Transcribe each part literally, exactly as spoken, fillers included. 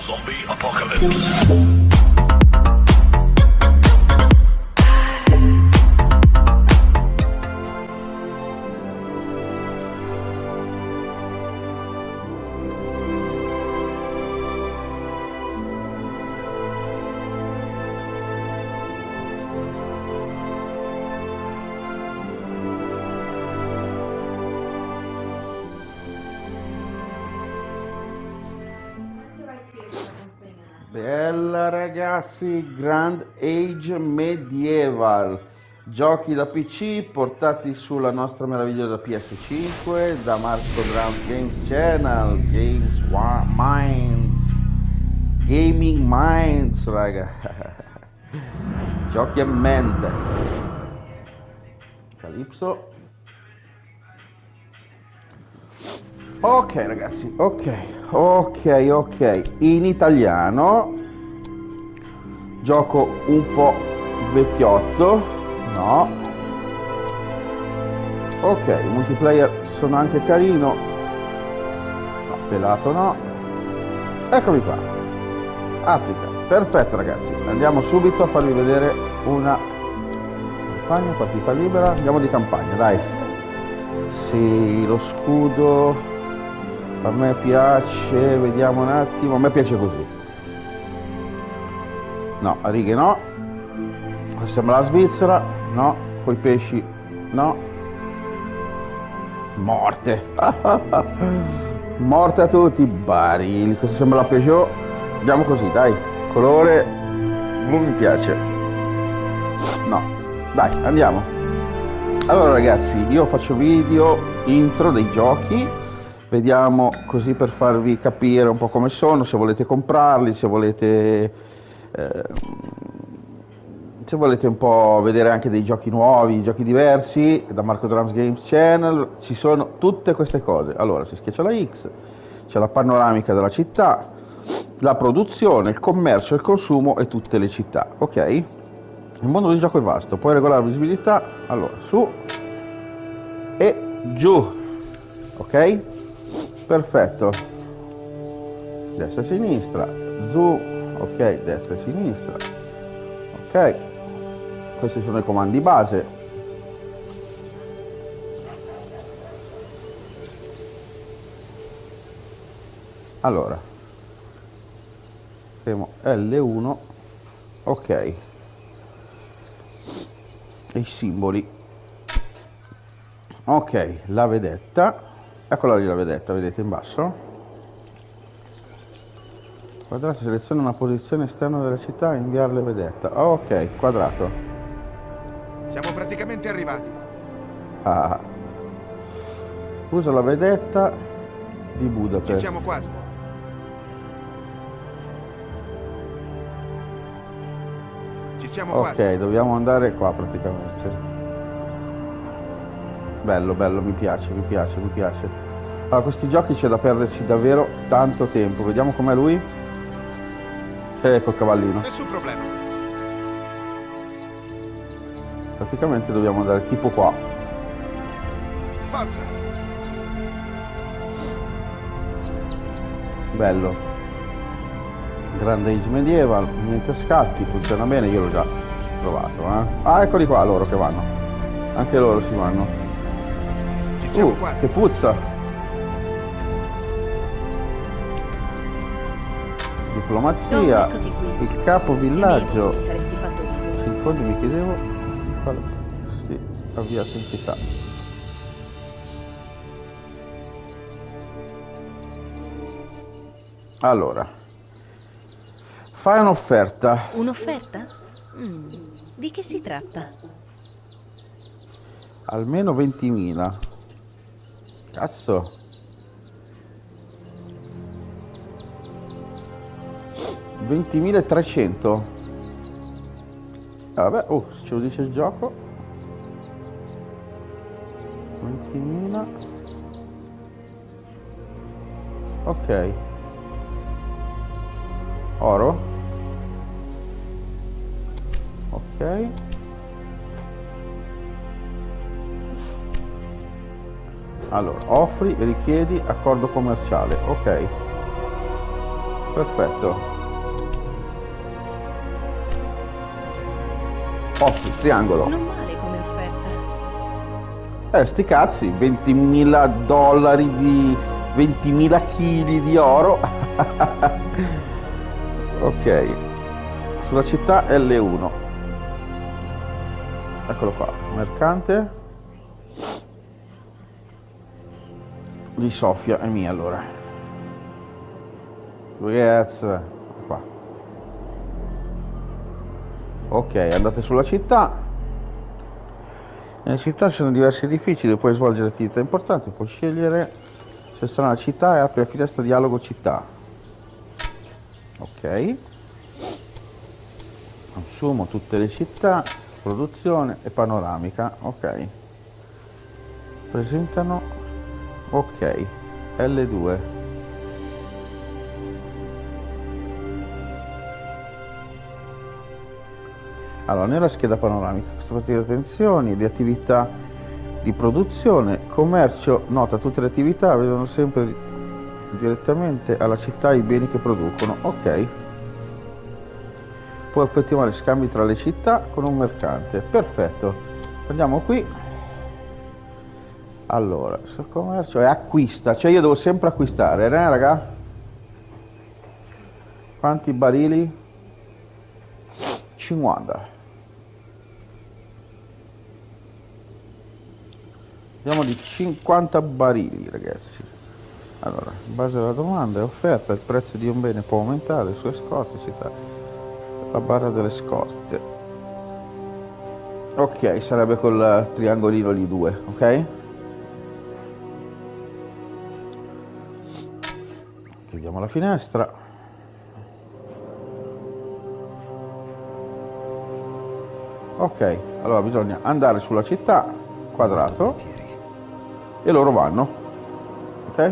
Zombie Apocalypse. Bella ragazzi, Grand Age Medieval, giochi da P C portati sulla nostra meravigliosa P S cinque da Marco Drums Games Channel, Games Minds, Gaming Minds, raga. Giochi a mente. Calypso. Ok ragazzi, ok, ok, ok, in italiano, gioco un po' vecchiotto, no, ok, il multiplayer sono anche carino, no, pelato no, eccomi qua, applica, perfetto ragazzi, andiamo subito a farvi vedere una campagna, partita libera, andiamo di campagna, dai, sì, lo scudo... A me piace, vediamo un attimo, a me piace così. No, a righe no. Sembra la Svizzera, no. Coi pesci, no. Morte. Morte a tutti, barili. Questo sembra la Peugeot. Andiamo così, dai. Colore, non mi piace. No, dai, andiamo. Allora ragazzi, io faccio video intro dei giochi. Vediamo così per farvi capire un po' come sono, se volete comprarli, se volete eh, se volete un po' vedere anche dei giochi nuovi, giochi diversi, da Marco Drums Games Channel, ci sono tutte queste cose. Allora, si schiaccia la X, c'è la panoramica della città, la produzione, il commercio, il consumo e tutte le città, ok? Il mondo del gioco è vasto, puoi regolare la visibilità, allora, su e giù, ok? Perfetto, destra e sinistra, zoom, ok, destra e sinistra, ok, questi sono i comandi base. Allora, premo L uno, ok, e i simboli, ok, la vedetta. Eccola lì la vedetta, vedete in basso? Quadrato, seleziona una posizione esterna della città e inviarle vedetta. Oh, ok, quadrato. Siamo praticamente arrivati. Ah. Usa la vedetta di Budapest. Ci siamo quasi. Ci siamo ok, quasi. Ok, dobbiamo andare qua praticamente. Bello, bello, mi piace, mi piace, mi piace. Allora, questi giochi c'è da perderci davvero tanto tempo. Vediamo com'è lui. Ecco il cavallino. Nessun problema. Praticamente dobbiamo andare tipo qua. Forza. Bello. Grand Age Medieval, niente scatti, funziona bene, io l'ho già provato, eh. Ah, eccoli qua loro che vanno. Anche loro si vanno. Siamo uh, quasi. Che puzza. Diplomazia, oh, il capo villaggio. Ti saresti fatto vivo. Secondo mi chiedevo. Sì, avviato in città. Allora, fai un'offerta. Un'offerta? Mm, di che si tratta? Almeno ventimila. Cazzo. ventimilatrecento. Ah, vabbè, oh, se ce lo dice il gioco. ventimila. Ok. Oro. Ok. Allora, offri, richiedi, accordo commerciale, ok. Perfetto. Otto, triangolo. Non male come offerta. Eh, sti cazzi, ventimila dollari di... ventimila chili di oro. Ok. Sulla città L uno. Eccolo qua, mercante. Di Sofia è mia allora. Ragazzi, qua. Ok, andate sulla città. Nelle città ci sono diversi edifici dove puoi svolgere attività importanti, puoi scegliere, seleziona la città e apri la finestra dialogo città. Ok. Consumo tutte le città, produzione e panoramica. Ok. Presentano. Ok. L due. Allora, nella scheda panoramica, questa partita di attenzioni, di attività di produzione, commercio, nota tutte le attività, vedono sempre direttamente alla città i beni che producono. Ok. Puoi effettuare scambi tra le città con un mercante. Perfetto. Andiamo qui. Allora, sul commercio è acquista, cioè io devo sempre acquistare, eh raga? Quanti barili? cinquanta. Andiamo di cinquanta barili, ragazzi. Allora, in base alla domanda e offerta, il prezzo di un bene può aumentare, le sue scorte si dà la barra delle scorte. Ok, sarebbe col triangolino lì due, ok? Chiudiamo la finestra. Ok, allora bisogna andare sulla città, quadrato, e loro vanno, ok?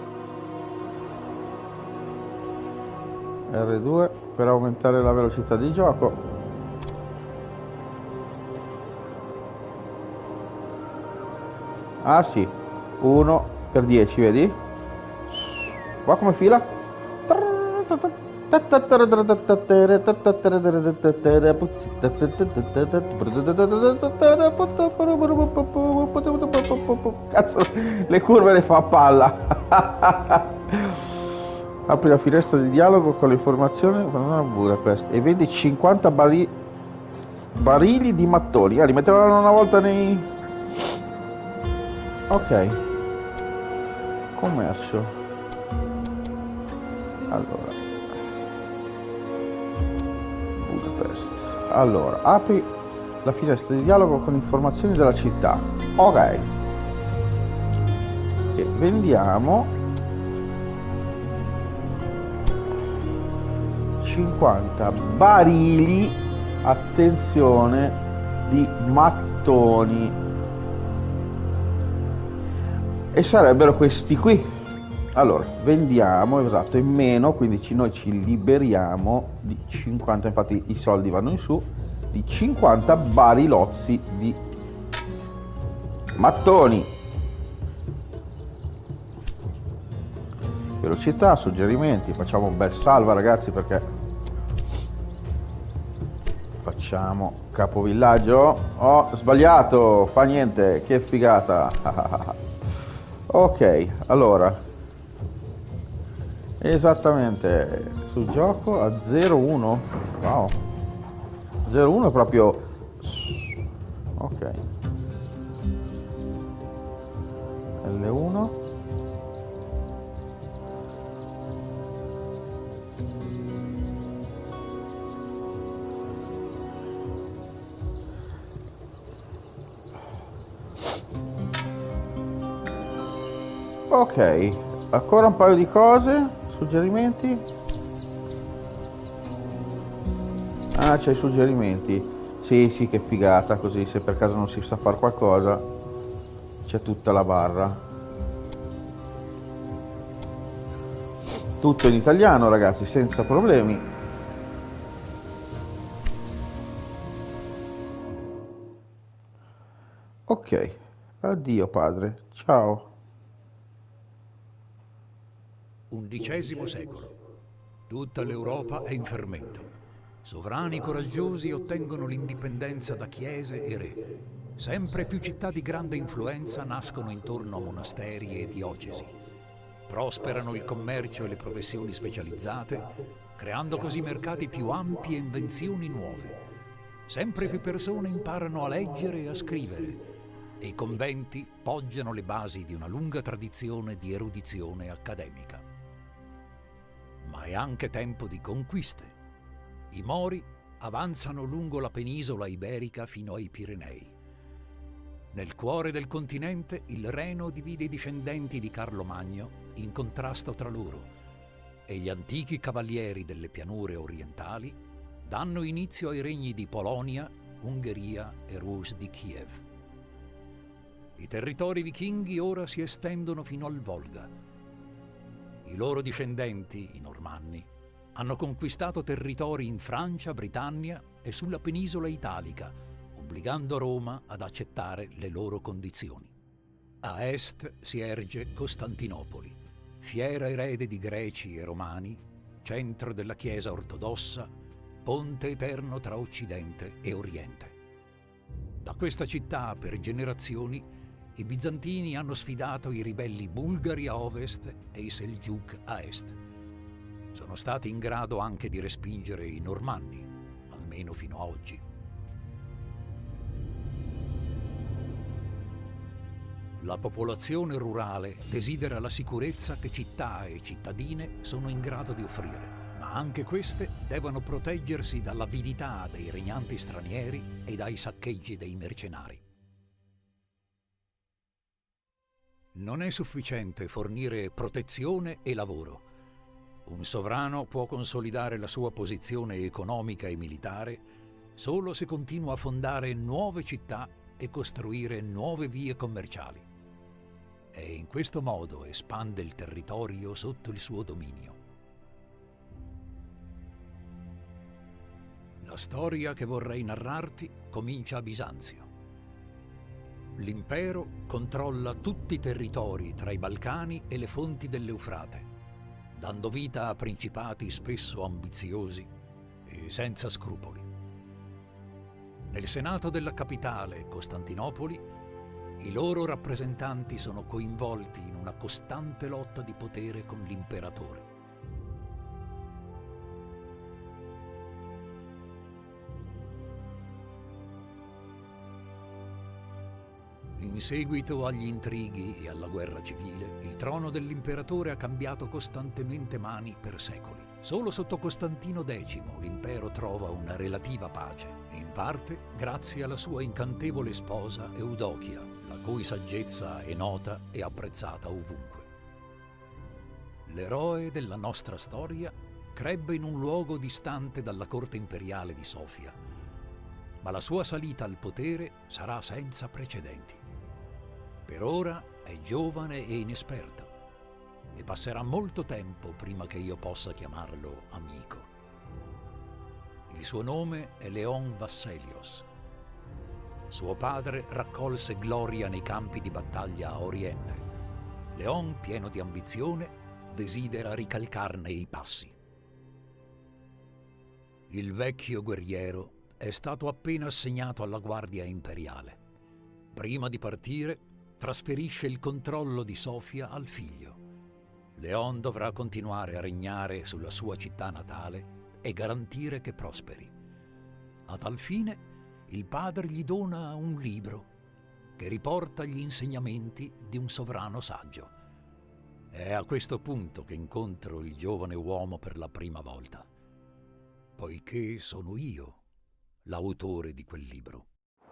R due per aumentare la velocità di gioco. Ah sì, uno per dieci, vedi? Qua come fila? Cazzo, le curve le fa a palla. Apri la finestra di dialogo con le informazioni a Budapest e vedi cinquanta bari... barili di mattoni. Ah, li mettevano una volta nei... Ok. Commercio. Allora. Budapest. Allora, apri la finestra di dialogo con informazioni della città. Ok. E vendiamo cinquanta barili, attenzione, di mattoni, e sarebbero questi qui. Allora, vendiamo, esatto, in meno, quindi ci, noi ci liberiamo di cinquanta, infatti i soldi vanno in su, di cinquanta barilozzi di mattoni. Velocità, suggerimenti, facciamo un bel salva ragazzi, perché facciamo capovillaggio. Ho sbagliato, fa niente, che figata. Ok, allora esattamente sul gioco a zero uno. Wow, zero uno è proprio ok. L uno. Ok, ancora un paio di cose, suggerimenti. Ah, c'è i suggerimenti. Sì, sì, che figata, così se per caso non si sa fare qualcosa c'è tutta la barra. Tutto in italiano ragazzi, senza problemi. Ok, addio padre, ciao. Undicesimo secolo. Tutta l'Europa è in fermento. Sovrani coraggiosi ottengono l'indipendenza da chiese e re. Sempre più città di grande influenza nascono intorno a monasteri e diocesi. Prosperano il commercio e le professioni specializzate, creando così mercati più ampi e invenzioni nuove. Sempre più persone imparano a leggere e a scrivere, e i conventi poggiano le basi di una lunga tradizione di erudizione accademica. Ma è anche tempo di conquiste. I Mori avanzano lungo la penisola iberica fino ai Pirenei. Nel cuore del continente il Reno divide i discendenti di Carlo Magno in contrasto tra loro, e gli antichi cavalieri delle pianure orientali danno inizio ai regni di Polonia, Ungheria e Rus di Kiev. I territori vichinghi ora si estendono fino al Volga. I loro discendenti, i Normanni, hanno conquistato territori in Francia, Britannia e sulla penisola italica, obbligando Roma ad accettare le loro condizioni. A est si erge Costantinopoli, fiera erede di Greci e Romani, centro della Chiesa ortodossa, ponte eterno tra Occidente e Oriente. Da questa città, per generazioni, i bizantini hanno sfidato i ribelli bulgari a ovest e i Seljuk a est. Sono stati in grado anche di respingere i Normanni, almeno fino a oggi. La popolazione rurale desidera la sicurezza che città e cittadine sono in grado di offrire, ma anche queste devono proteggersi dall'avidità dei regnanti stranieri e dai saccheggi dei mercenari. Non è sufficiente fornire protezione e lavoro. Un sovrano può consolidare la sua posizione economica e militare solo se continua a fondare nuove città e costruire nuove vie commerciali. E in questo modo espande il territorio sotto il suo dominio. La storia che vorrei narrarti comincia a Bisanzio. L'impero controlla tutti i territori tra i Balcani e le fonti dell'Eufrate, dando vita a principati spesso ambiziosi e senza scrupoli. Nel Senato della capitale, Costantinopoli, i loro rappresentanti sono coinvolti in una costante lotta di potere con l'imperatore. In seguito agli intrighi e alla guerra civile, il trono dell'imperatore ha cambiato costantemente mani per secoli. Solo sotto Costantino decimo l'impero trova una relativa pace, in parte grazie alla sua incantevole sposa Eudochia, la cui saggezza è nota e apprezzata ovunque. L'eroe della nostra storia crebbe in un luogo distante dalla corte imperiale di Sofia, ma la sua salita al potere sarà senza precedenti. Per ora è giovane e inesperto e passerà molto tempo prima che io possa chiamarlo amico. Il suo nome è Leon Vasselios. Suo padre raccolse gloria nei campi di battaglia a Oriente. Leon, pieno di ambizione, desidera ricalcarne i passi. Il vecchio guerriero è stato appena assegnato alla guardia imperiale. Prima di partire, trasferisce il controllo di Sofia al figlio. Leon dovrà continuare a regnare sulla sua città natale e garantire che prosperi. A tal fine, il padre gli dona un libro che riporta gli insegnamenti di un sovrano saggio. È a questo punto che incontro il giovane uomo per la prima volta, poiché sono io l'autore di quel libro.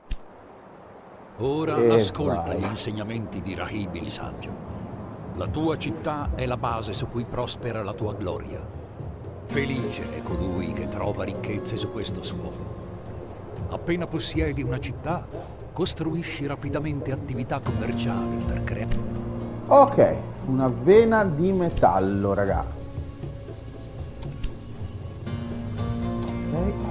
Ora Eh, ascolta vai. gli insegnamenti di Rahib il saggio. La tua città è la base su cui prospera la tua gloria. Felice è colui che trova ricchezze su questo suolo. Appena possiedi una città, costruisci rapidamente attività commerciali per creare... Ok, una vena di metallo, raga. Ok.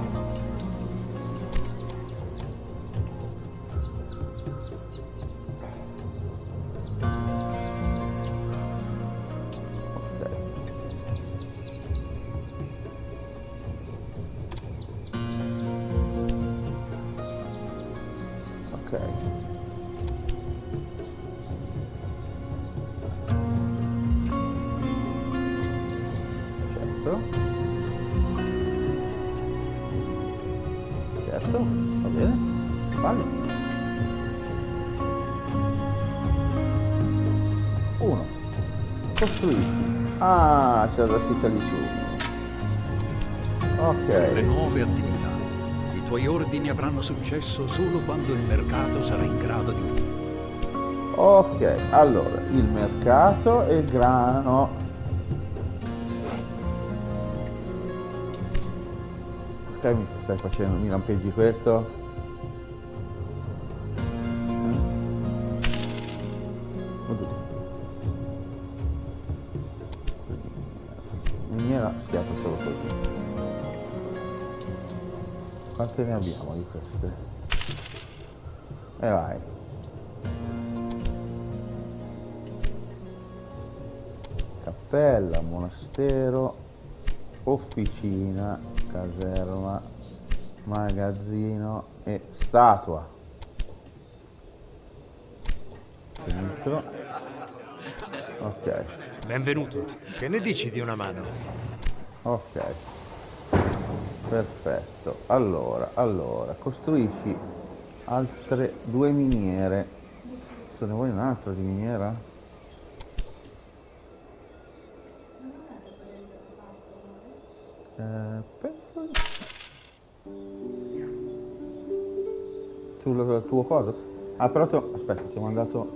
Certo. Certo, va bene. Vale. Uno. Costruisci. Ah, c'è la scrittura lì su. Le Ok. nuove attività. I tuoi ordini avranno successo solo quando il mercato sarà in grado di... Ok, allora, il mercato e il grano. Ok, mi stai facendo, mi lampeggi questo? Miniera schiatta solo così. Quante ne abbiamo di queste? E vai. Cappella, monastero, officina, caserma, magazzino e statua. Dentro. Ok, Benvenuto. Che ne dici di una mano? ok. Perfetto. Allora, allora, costruisci altre due miniere. Se ne vuoi un'altra di miniera? Eh, penso- sul tuo coso? Ah, però ti ho- aspetta, ti ho mandato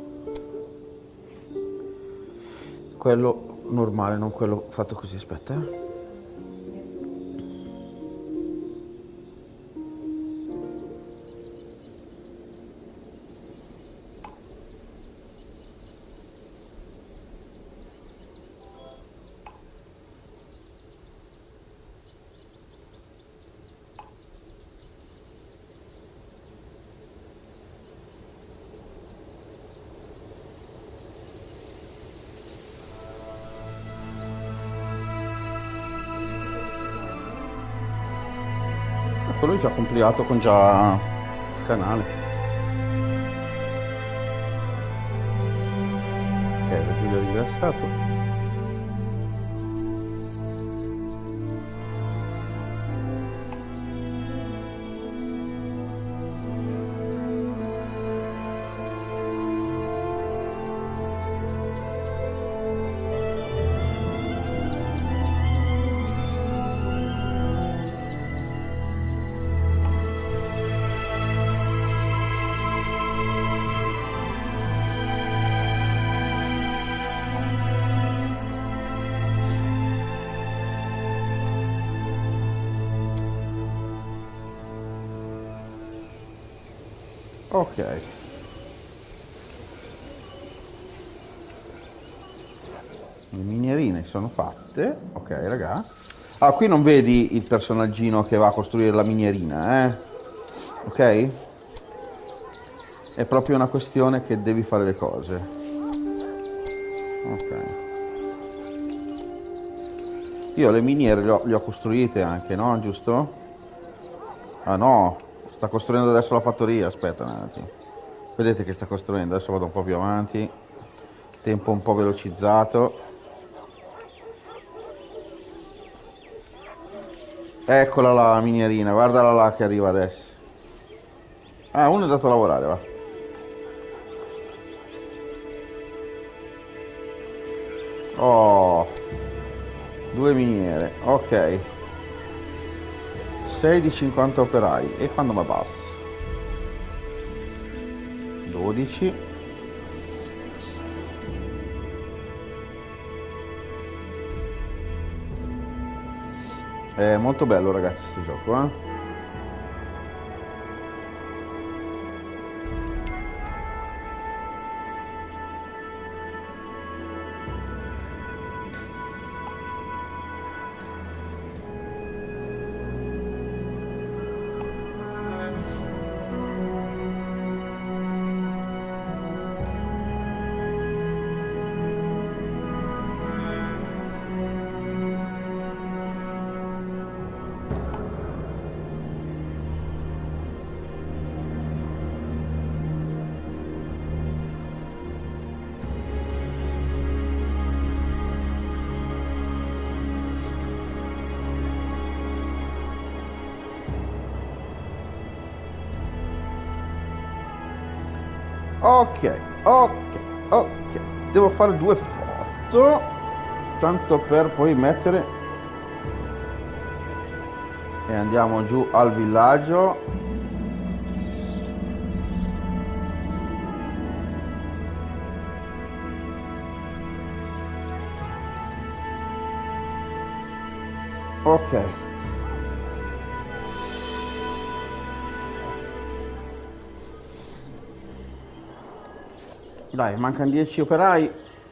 quello normale, non quello fatto così, aspetta. eh. Quello è già compilato con già canale. Ok, la Giulia ringraziato. Ok. Le minierine sono fatte. Ok, raga. Ah, qui non vedi il personaggino che va a costruire la minierina, eh? Ok? È proprio una questione che devi fare le cose. Ok. Io le miniere le ho, le ho costruite anche, no? Giusto? Ah no, sta costruendo adesso la fattoria, aspetta un attimo. Vedete che sta costruendo, adesso vado un po' più avanti. Tempo un po' velocizzato. Eccola la minierina, guardala là che arriva adesso. Ah, uno è andato a lavorare, va. Oh, due miniere, ok. sei di cinquanta operai. E quando mi basta? dodici. È molto bello, ragazzi, questo gioco, eh? Ok, ok, ok. Devo fare due foto, tanto per poi mettere. E andiamo giù al villaggio. Ok. Dai, mancano dieci operai.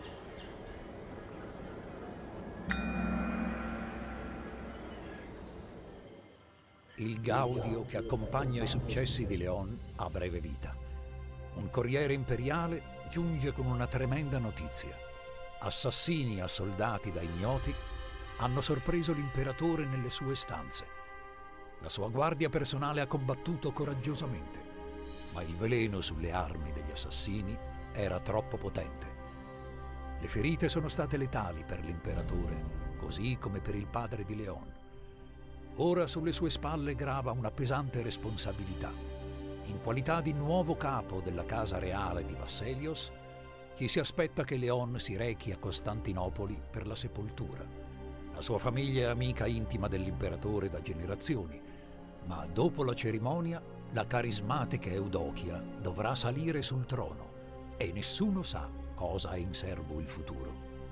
Il gaudio che accompagna i successi di Leon ha breve vita. Un corriere imperiale giunge con una tremenda notizia. Assassini assoldati da ignoti hanno sorpreso l'imperatore nelle sue stanze. La sua guardia personale ha combattuto coraggiosamente, ma il veleno sulle armi degli assassini era troppo potente. Le ferite sono state letali per l'imperatore, così come per il padre di Leon. Ora sulle sue spalle grava una pesante responsabilità. In qualità di nuovo capo della casa reale di Vasselios, chi si aspetta che Leon si rechi a Costantinopoli per la sepoltura. La sua famiglia è amica intima dell'imperatore da generazioni, ma dopo la cerimonia la carismatica Eudochia dovrà salire sul trono e nessuno sa cosa ha in serbo il futuro.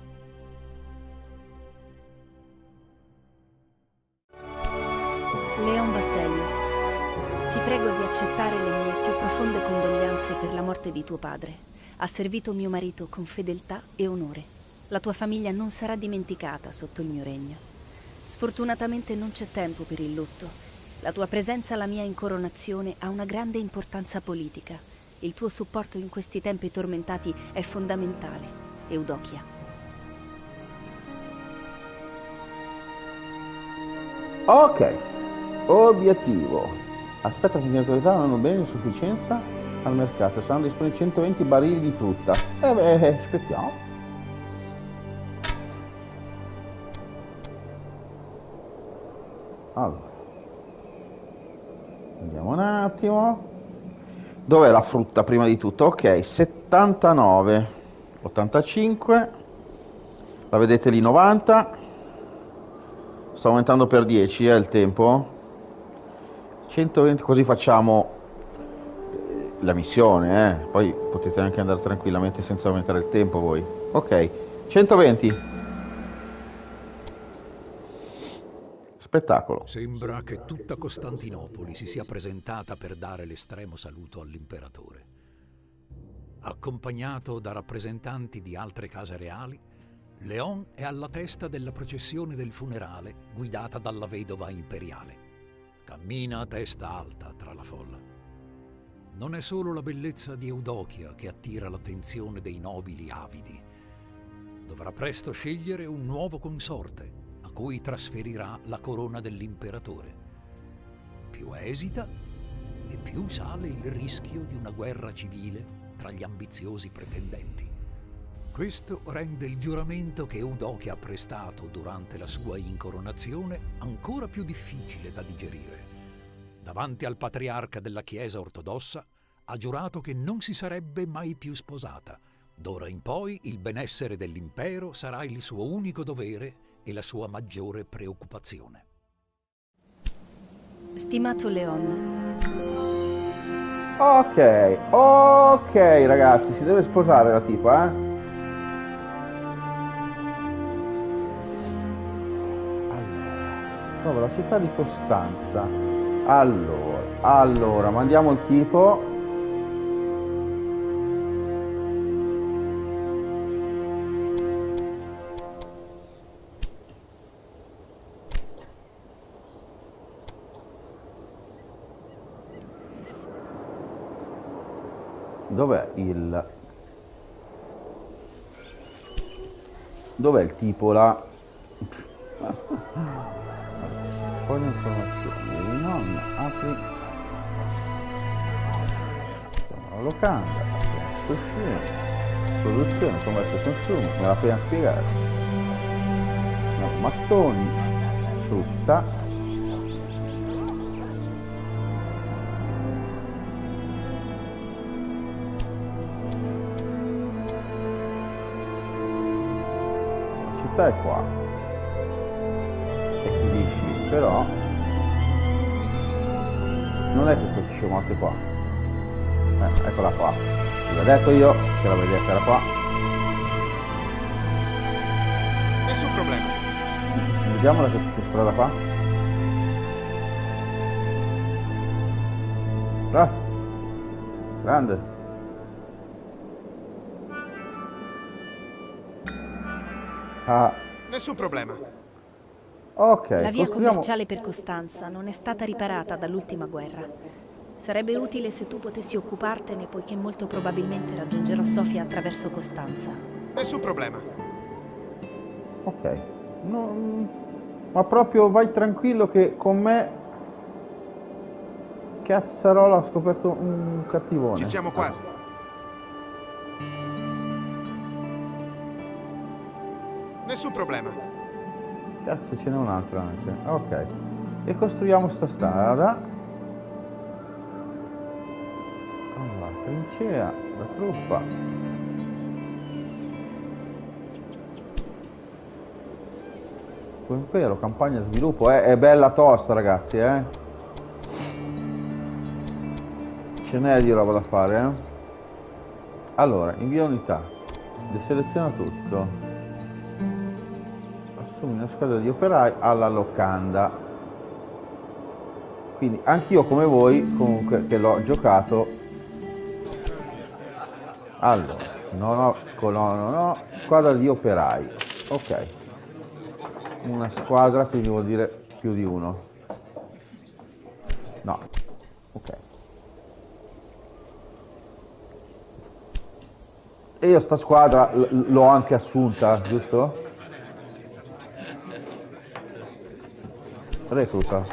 Leon Vasselios, ti prego di accettare le mie più profonde condoglianze per la morte di tuo padre. Ha servito mio marito con fedeltà e onore. La tua famiglia non sarà dimenticata sotto il mio regno. Sfortunatamente non c'è tempo per il lutto. La tua presenza alla mia incoronazione ha una grande importanza politica. Il tuo supporto in questi tempi tormentati è fondamentale, Eudochia. Ok, obiettivo. Aspetta che gli autorità non hanno bene in sufficienza al mercato. Saranno disponibili centoventi barili di frutta. E beh, aspettiamo. Allora, andiamo un attimo. Dov'è la frutta prima di tutto? Ok, settantanove, ottantacinque, la vedete lì, novanta. Sta aumentando per dieci, eh, il tempo. centoventi, così facciamo la missione, eh. Poi potete anche andare tranquillamente senza aumentare il tempo voi. Ok, centoventi. Spettacolo. Sembra che tutta Costantinopoli si sia presentata per dare l'estremo saluto all'imperatore. Accompagnato da rappresentanti di altre case reali, Leon è alla testa della processione del funerale guidata dalla vedova imperiale. Cammina a testa alta tra la folla. Non è solo la bellezza di Eudochia che attira l'attenzione dei nobili avidi. Dovrà presto scegliere un nuovo consorte a cui trasferirà la corona dell'imperatore. Più esita e più sale il rischio di una guerra civile tra gli ambiziosi pretendenti. Questo rende il giuramento che Eudochia ha prestato durante la sua incoronazione ancora più difficile da digerire. Davanti al patriarca della Chiesa ortodossa ha giurato che non si sarebbe mai più sposata. D'ora in poi il benessere dell'impero sarà il suo unico dovere e la sua maggiore preoccupazione. Stimato Leon. Ok, ok ragazzi, si deve sposare la tipa, eh? Allora, trovo la città di Costanza. Allora, allora, mandiamo il tipo. Dov'è il... Dov'è il tipo là? Poi le informazioni, non apri... La locanda, produzione, commercio e consumo, me l'ha appena spiegato. No, mattoni, frutta. città è qua. E qui dici, però non è che tutti ci morti qua. Eh, eccola qua. Ve l'ho detto io che la vedete, era qua. Nessun problema. Vediamo da che, che strada fa. Ah, grande. Ah, Nessun problema. ok. La via costruiamo... commerciale per Costanza non è stata riparata dall'ultima guerra. Sarebbe utile se tu potessi occupartene, poiché molto probabilmente raggiungerò Sofia attraverso Costanza. Nessun problema. Ok. Non... Ma proprio vai tranquillo che con me... Cazzarola, ho scoperto un cattivone. Ci siamo quasi. Nessun problema. Cazzo, ce n'è un altro anche. Ok. E costruiamo sta strada. Allora, trincea, la truppa. Impero, campagna di sviluppo. Eh, è bella tosta, ragazzi, eh. Ce n'è di roba da fare, eh. Allora, invia unità. Deseleziona tutto. Assumi una squadra di operai alla locanda. Quindi anch'io come voi, comunque, che l'ho giocato. Allora, no, no, no, no, no. Squadra di operai. Ok. Una squadra, quindi vuol dire più di uno. No. Ok. E io sta squadra l'ho anche assunta, giusto? Recluta.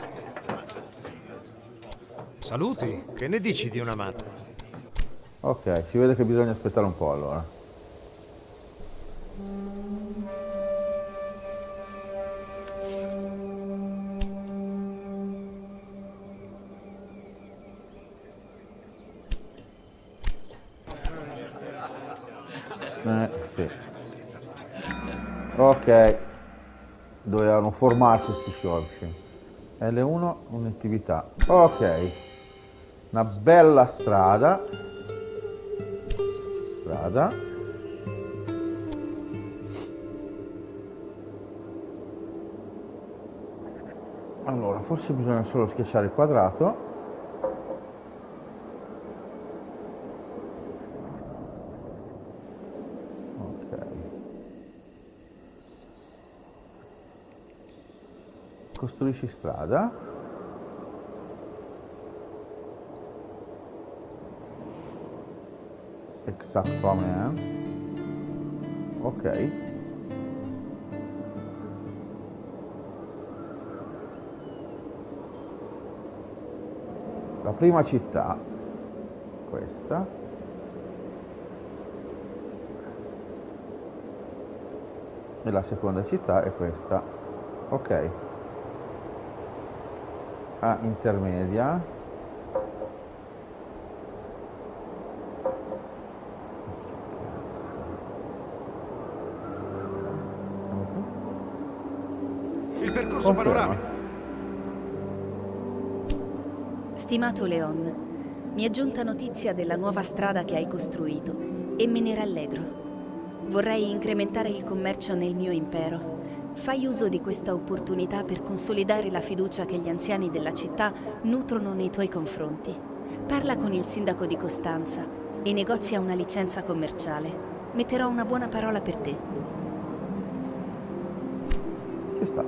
Saluti, che ne dici di una mano? Ok, si vede che bisogna aspettare un po' allora. Eh, sì. Ok, dovevano formarsi questi sciolci. L uno, un'attività. Ok, una bella strada. Strada. Allora, forse bisogna solo schiacciare il quadrato. Costruisci strada. Esattamente. Ok. La prima città, questa. E la seconda città è questa. Ok. A intermedia. Il percorso panoramico. Stimato Leon, mi è giunta notizia della nuova strada che hai costruito e me ne rallegro. Vorrei incrementare il commercio nel mio impero. Fai uso di questa opportunità per consolidare la fiducia che gli anziani della città nutrono nei tuoi confronti. Parla con il sindaco di Costanza e negozia una licenza commerciale. Metterò una buona parola per te. Ci sta.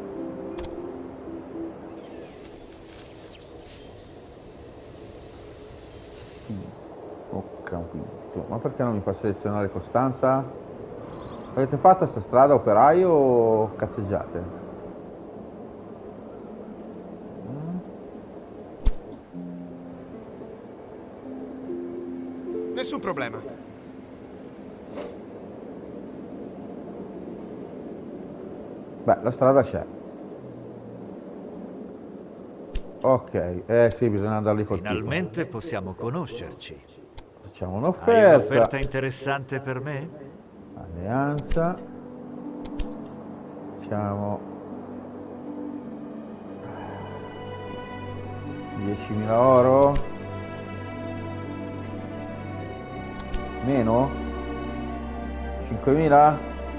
Ho capito. Ma perché non mi fa selezionare Costanza? Avete fatto questa strada operaio o cazzeggiate? Nessun problema. Beh, la strada c'è. Ok, eh sì, bisogna andarli col Finalmente possiamo conoscerci. Facciamo Hai un'offerta. un'offerta interessante per me? Alleanza. diciamo diecimila oro, meno cinquemila.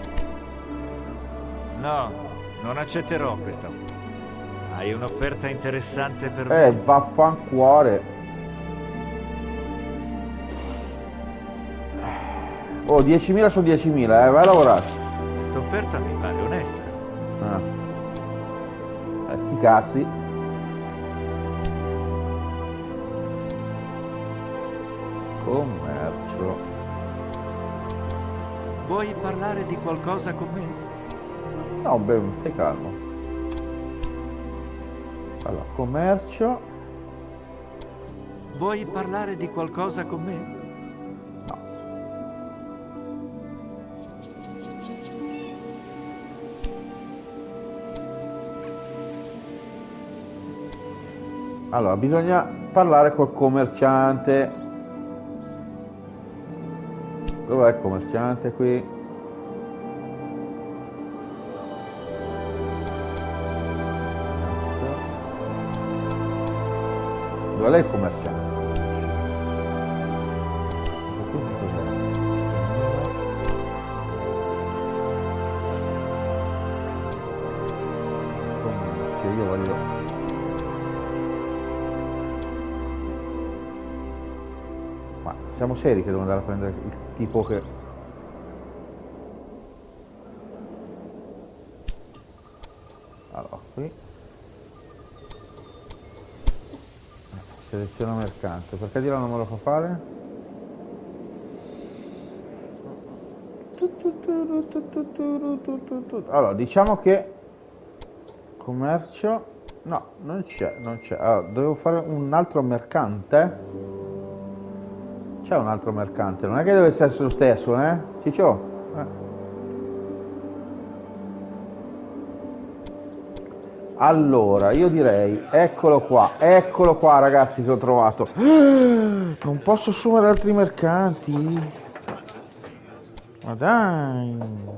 No, non accetterò questa. Hai un'offerta interessante per Eh, me? vaffancuore. Oh, diecimila su diecimila, eh, vai a lavorare. Questa offerta mi pare onesta. Ah. Eh, sti cazzi. Commercio. Vuoi parlare di qualcosa con me? No, beh, stai calmo. Allora, commercio. Vuoi parlare di qualcosa con me? No. Allora, bisogna parlare col commerciante. Dov'è il commerciante qui? Dov'è il commerciante? Commercio, io voglio... Ma siamo seri che devo andare a prendere il tipo che... Allora, qui... Seleziona mercante, perché di là non me lo fa fare? Allora, diciamo che commercio, no, non c'è, non c'è. Allora, devo fare un altro mercante. C'è un altro mercante, non è che deve essere lo stesso, eh? Ciccio? Eh. Allora, io direi, eccolo qua, eccolo qua ragazzi che ho trovato. Non posso assumere altri mercanti. Ma dai.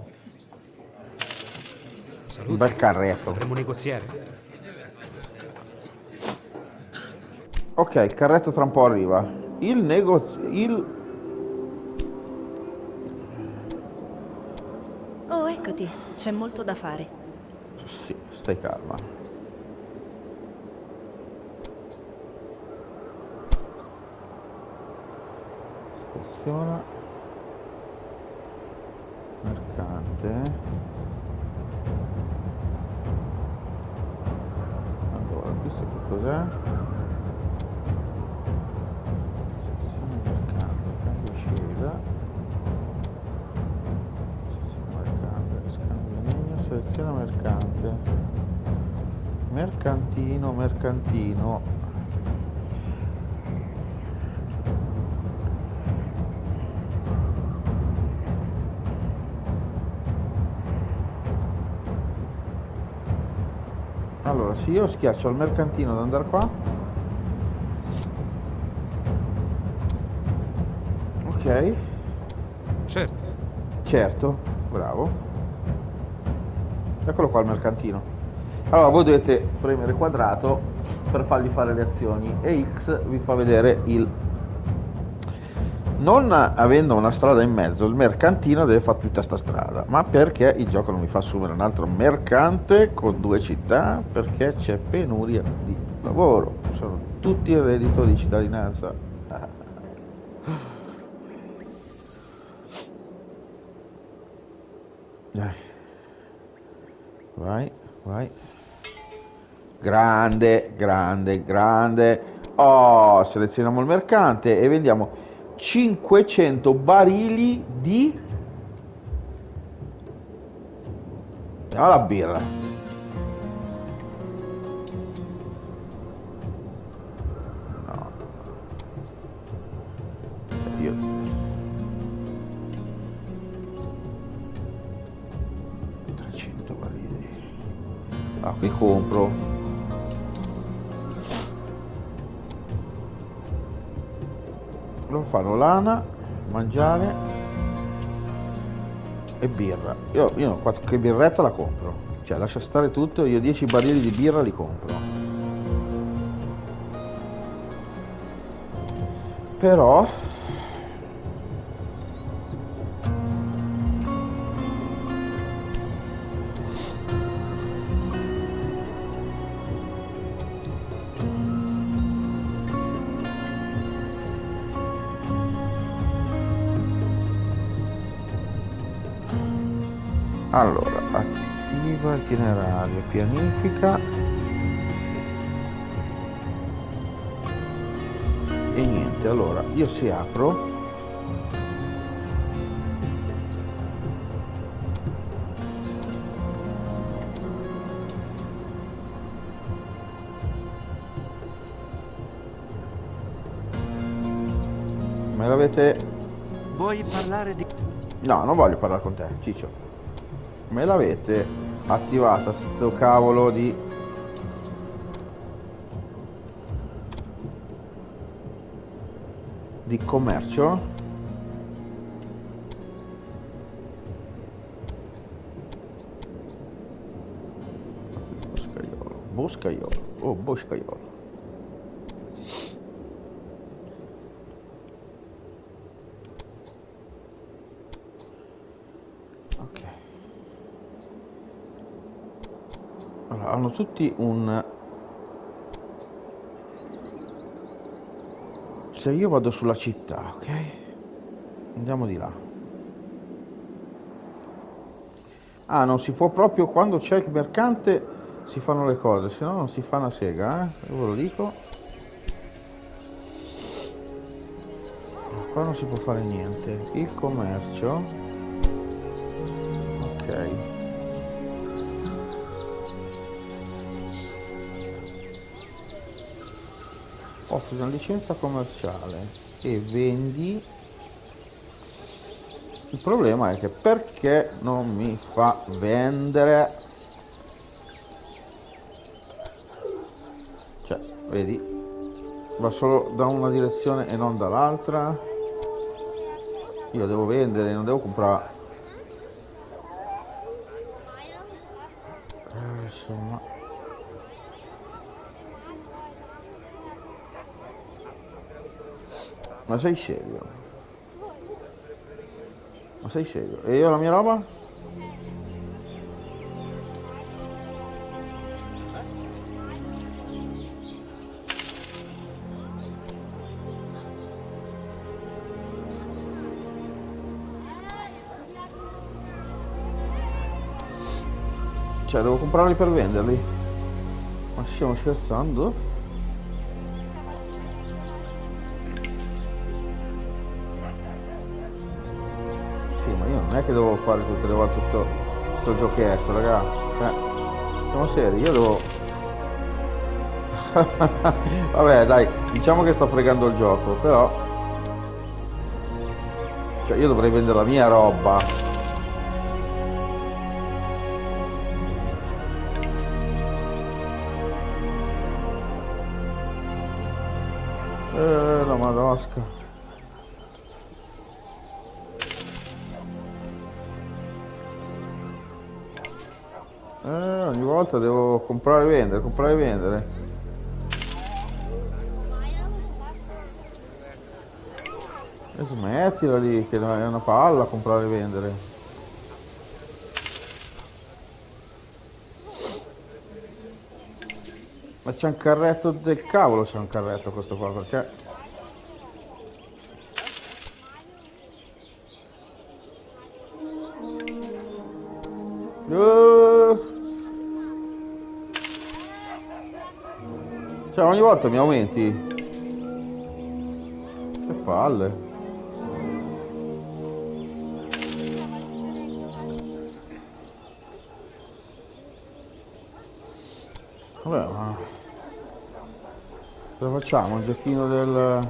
Saluti. Un bel carretto. Potremmo negoziare? Ok, il carretto tra un po' arriva. Il negozio, il... Oh, eccoti, c'è molto da fare. Sì, stai calma. Seleziona mercante. Allora, questo che cos'è? Seleziona mercante, cambio scena. Seleziona mercante, scambio legno, seleziona mercante. Mercantino, mercantino. Allora, se io schiaccio al mercantino ad andare qua. Ok. Certo. Certo, bravo. Eccolo qua il mercantino. Allora, voi dovete premere quadrato per fargli fare le azioni e X vi fa vedere il... Non avendo una strada in mezzo, il mercantino deve fare tutta sta strada. Ma perché il gioco non mi fa assumere un altro mercante con due città? Perché c'è penuria di lavoro. Sono tutti in reddito di cittadinanza. Dai. Vai, vai. Grande, grande, grande. Oh, selezioniamo il mercante e vendiamo cinquecento barili di... Andiamo alla birra. No. Io... trecento barili. Ah, qui compro. Lo fanno lana, mangiare e birra. Io, io qualche birretta la compro. Cioè, lascia stare tutto, io dieci barili di birra li compro. Però... Allora, attiva itinerario, pianifica e niente. Allora, io si apro me l'avete... Vuoi parlare di... No, non voglio parlare con te, Ciccio. Me l'avete attivata sto cavolo di di commercio? Boscaiolo, boscaiolo, oh boscaiolo. Hanno tutti un... Se io vado sulla città, ok? Andiamo di là. Ah, non si può proprio, quando c'è il mercante si fanno le cose, se no non si fa una sega, eh? Io ve lo dico. Qua non si può fare niente. Il commercio. Ok. Offri una licenza commerciale e vendi. Il problema è che perché non mi fa vendere? Cioè, vedi, va solo da una direzione e non dall'altra. Io devo vendere, non devo comprare. Eh, insomma. Ma sei serio? Ma sei serio? E io la mia roba? Cioè, devo comprarli per venderli? Ma stiamo scherzando? Non è che devo fare tutte le volte sto, sto giochetto, raga. Cioè, siamo seri, io devo... Vabbè, dai, diciamo che sto fregando il gioco, però... Cioè, io dovrei vendere la mia roba. Eh, la madosca. Eh, ogni volta devo comprare e vendere, comprare e vendere. E smettila lì, che è una palla comprare e vendere. Ma c'è un carretto del cavolo, c'è un carretto questo qua, perché... Uh... Cioè ogni volta mi aumenti. Che palle. Vabbè, ma cosa facciamo? Un giochino del...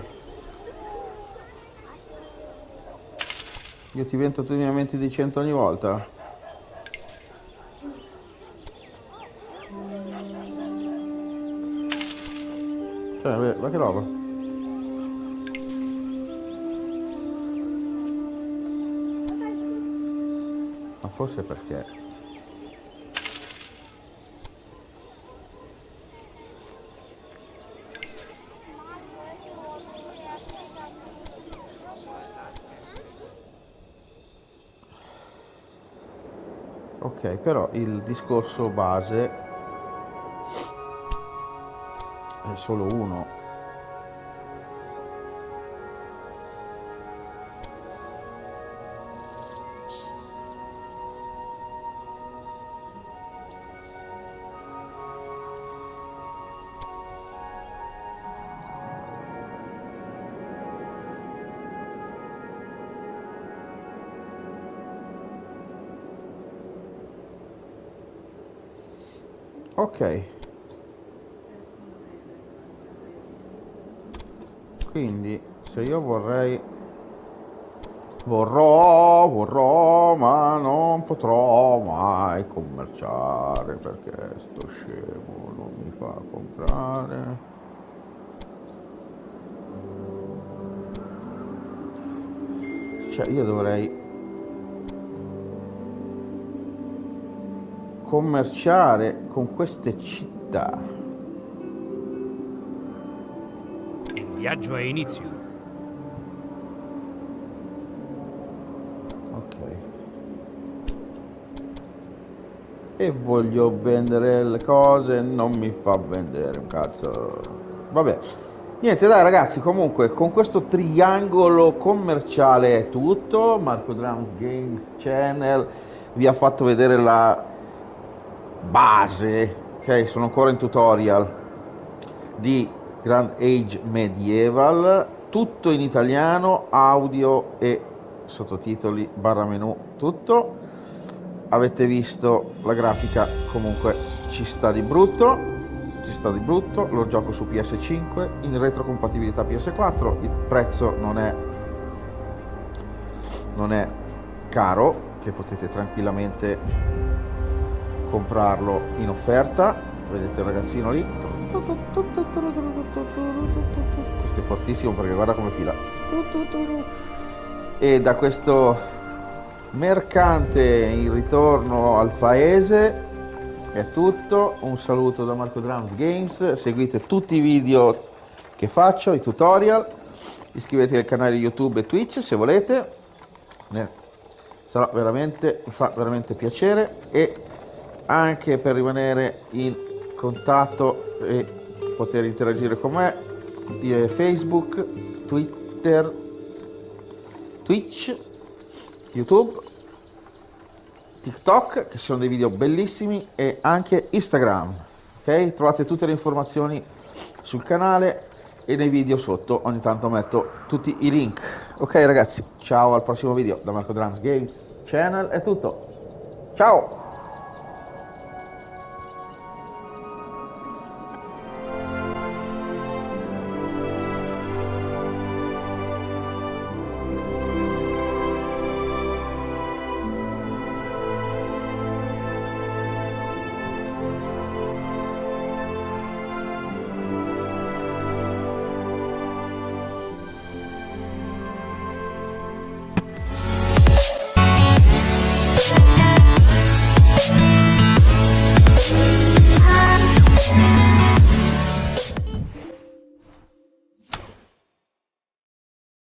Io ti vento tu mi aumenti di cento ogni volta. Cioè, ma che roba? Ma forse perché... Ok, però il discorso base è solo uno. Ok, quindi se io vorrei vorrò vorrò ma non potrò mai commerciare perché sto scemo non mi fa comprare. Cioè io dovrei commerciare con queste città. Il viaggio è inizio. Ok. E voglio vendere le cose, non mi fa vendere un cazzo. Vabbè. Niente, dai ragazzi, comunque con questo triangolo commerciale è tutto. Marco Drums Games Channel vi ha fatto vedere la base, ok, sono ancora in tutorial di Grand Age Medieval, tutto in italiano, audio e sottotitoli barra menu, tutto. Avete visto la grafica, comunque ci sta di brutto, ci sta di brutto, lo gioco su P S cinque in retrocompatibilità P S quattro, il prezzo non è non è caro, che potete tranquillamente comprarlo in offerta. Vedete il ragazzino lì, questo è fortissimo perché guarda come fila, e da questo mercante in ritorno al paese è tutto. Un saluto da Marco Drums Games, seguite tutti i video che faccio, i tutorial, iscrivetevi al canale YouTube e Twitch se volete, ne sarà veramente, mi fa veramente piacere. E anche per rimanere in contatto e poter interagire con me, Facebook, Twitter, Twitch, YouTube, TikTok, che sono dei video bellissimi, e anche Instagram. Ok? Trovate tutte le informazioni sul canale e nei video sotto, ogni tanto metto tutti i link. Ok ragazzi, ciao, al prossimo video da Marco Drums Games Channel, è tutto. Ciao!